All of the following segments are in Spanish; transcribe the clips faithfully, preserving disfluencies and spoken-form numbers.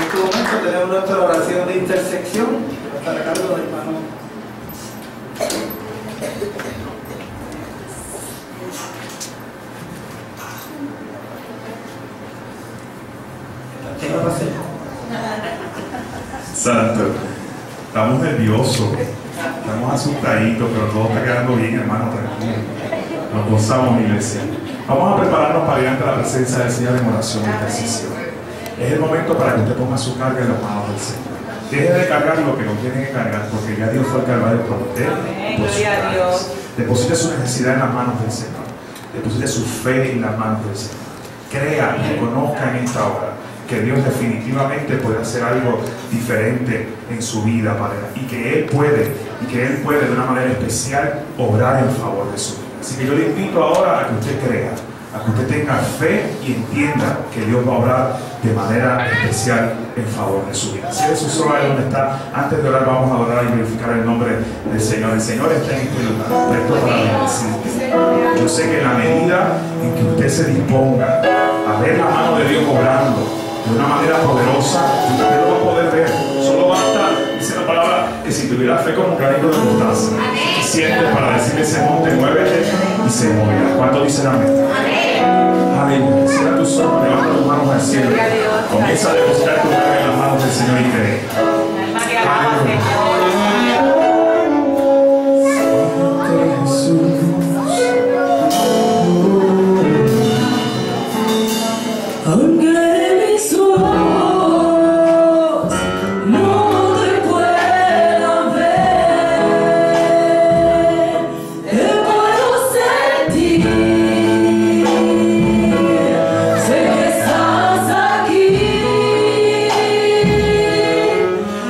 este momento tenemos nuestra oración de intersección, que va a estar a cargo del hermano. ¿Qué va a hacer? Santo, estamos nerviosos, estamos asustaditos, pero todo está quedando bien, hermano, tranquilo. Nos gozamos, iglesia. Vamos a prepararnos para ir ante la presencia del Señor en oración y intercesión. Es el momento para que usted ponga su carga en las manos del Señor. Deje de cargar lo que no tiene que cargar, porque ya Dios fue al Calvario por usted. Por sus cargas. Deposite su necesidad en las manos del Señor. Deposite su fe en las manos del Señor. Crea y reconozca en esta hora que Dios definitivamente puede hacer algo diferente en su vida, Padre, y que Él puede, y que Él puede de una manera especial obrar en favor de su vida. Así que yo le invito ahora a que usted crea, a que usted tenga fe y entienda que Dios va a obrar de manera especial en favor de su vida. Cierre sus ojos ahí donde está. Antes de orar vamos a orar y glorificar el nombre del Señor. El Señor está en este lugar, presto para bendecirte. Yo sé que en la medida en que usted se disponga a ver la mano de Dios obrando de una manera poderosa, usted lo va a poder ver. Solo basta, dice la palabra, que si tuviera fe como un granito de mostaza, suficiente para decirle ese monte, muévete y se moverá. ¿Cuánto dicen amén? Aleluya. Cierra tus ojos, levanta tus manos al cielo. Comienza a depositar tu carga en las manos del Señor y cree. Sé que estás aquí.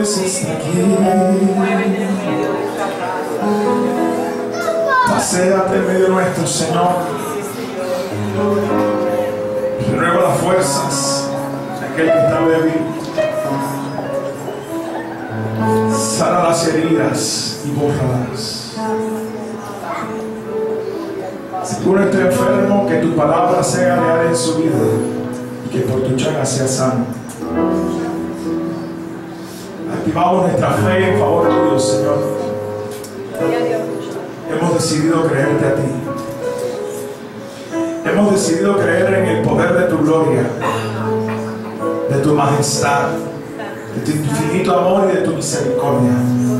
Dios está aquí. Paséate en medio nuestro, Señor. Renueva las fuerzas de aquel que está débil. Sana las heridas y bórralas. Si alguno está enfermo, que tu palabra sea real en su vida y que por tu llaga sea sano. Activamos nuestra fe en favor tuyo, Señor. Hemos decidido creerte a ti. Hemos decidido creer en el poder de tu gloria, de tu majestad, de tu infinito amor y de tu misericordia.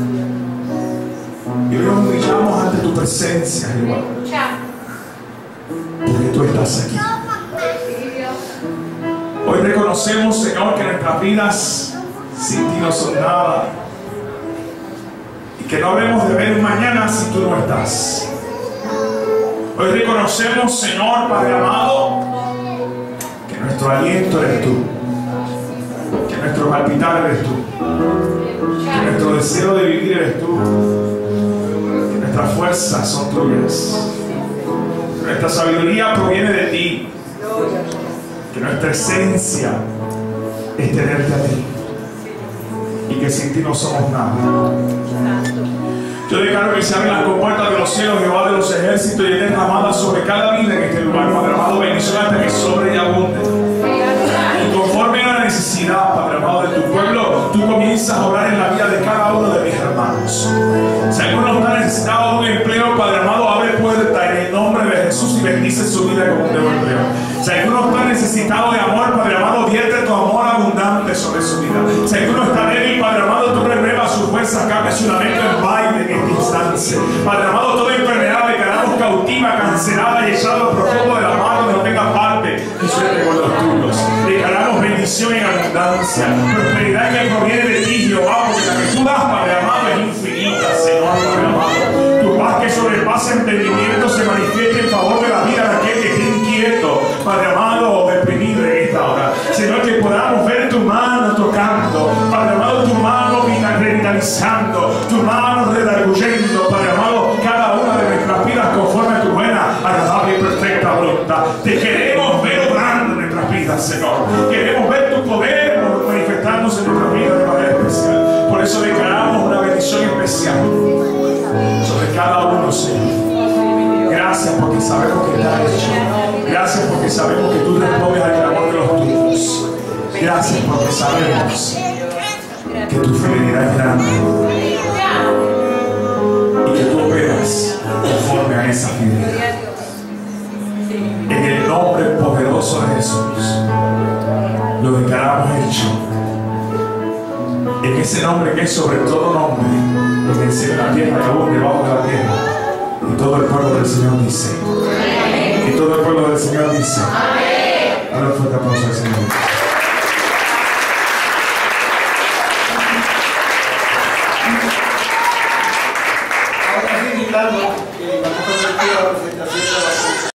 Y hoy nos humillamos ante tu presencia, Jehová, porque tú estás aquí. Hoy reconocemos, Señor, que nuestras vidas sin ti no son nada y que no habremos de ver mañana si tú no estás. Hoy reconocemos, Señor, Padre amado, que nuestro aliento eres tú, que nuestro palpitar eres tú, que nuestro deseo de vivir eres tú, que nuestras fuerzas son tuyas, que nuestra sabiduría proviene de ti, que nuestra esencia es tenerte a ti y que sin ti no somos nada. Yo declaro que se abren las compuertas de los cielos, Jehová de los ejércitos, y es derramada sobre cada vida en este lugar. Padre amado, bendición hasta que sobre y abunde. Y conforme a la necesidad, Padre amado, de tu pueblo, tú comienzas a obrar en la vida de cada uno de mis hermanos. Si alguno está necesitado de un empleo, Padre amado, abre puerta en el nombre de Jesús y bendice su vida con un nuevo empleo. Si alguno está necesitado de amor, Padre amado, vierte tu amor abundante sobre su vida. Si alguno está débil, Padre amado, tú renuevas su fuerza, cambia su lamento en baile en esta instancia. Padre amado, toda enfermedad declaramos cautiva, cancelada y echada al profundo de la mano que no tenga parte y suerte con los tuyos. Declaramos bendición en abundancia, prosperidad que proviene de ti, Jehová, porque la que tú das, Padre amado, es infinita, Señor, Padre amado. Tu paz que sobrepasa entendimiento se manifiesta en favor de la vida de aquel que esté inquieto, Padre amado, o deprimido en esta hora. Señor, que podamos ver tu mano tocando, Padre amado, tu mano revitalizando, tu mano redarguyendo, Padre amado, cada una de nuestras vidas conforme a tu buena, agradable y perfecta voluntad. Te queremos ver obrando en nuestras vidas, Señor. Queremos ver tu poder manifestándose en nuestras vidas de manera especial. Por eso declaramos una bendición especial sobre cada uno, Señor. Gracias porque sabemos que está hecho. Gracias porque sabemos que tú respondes al clamor de los tuyos. Gracias porque sabemos que tu fidelidad es grande y que tú operas conforme a esa fidelidad. En el nombre poderoso de Jesús lo declaramos hecho. En ese nombre que es sobre todo nombre, en el cielo, en la tierra y aún debajo de la tierra. Y todo el pueblo del Señor dice. Y todo el pueblo del Señor dice. Dale un fuerte aplauso al Señor. Ahora sí, invitando que vamos a